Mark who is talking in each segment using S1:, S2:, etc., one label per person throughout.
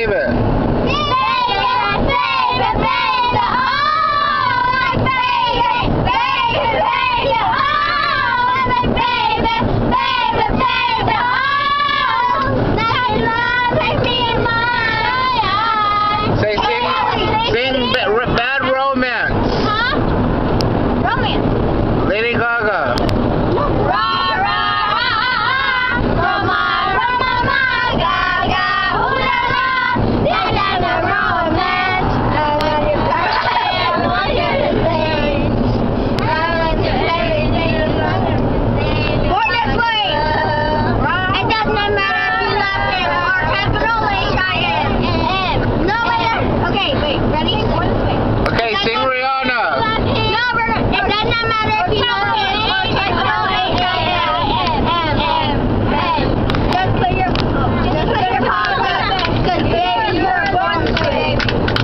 S1: baby. Say sing Bad Romance.
S2: Huh? Romance.
S1: Lady Gaga. Okay, sing Rihanna.
S2: It does not matter if you know Just put your palms up, because baby, you're born to baby.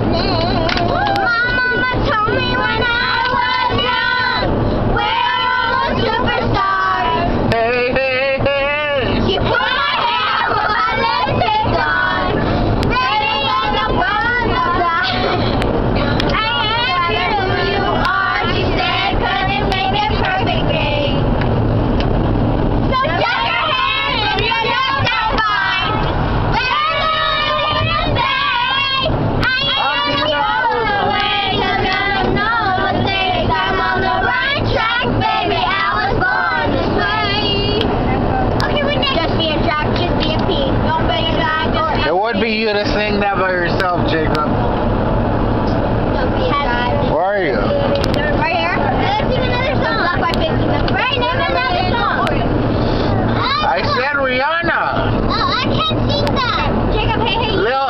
S2: Mama told me when I was young, we're all superstars.
S1: Hey, hey, hey.
S2: She put my hair with my lipstick on, ready on the front of the I asked her who you are, she said, 'cause it make it perfect day. So shake your hands if you know that's fine. We're gonna say, I ain't gonna go away, 'cause I know mistakes. I'm on the right track, baby, I was born this way. Okay, we next. Just be a Jack, just be a P. Don't be a Jack, just be a P.
S1: It would be you to sing that by yourself, Jacob.
S2: Don't be a Jack.
S1: Where are you?
S2: Right here. Let's sing another song. Stop by picking up. Right, name another song.
S1: I said Rihanna.
S2: Oh, I can't sing that. Jacob, hey, hey.
S1: Lil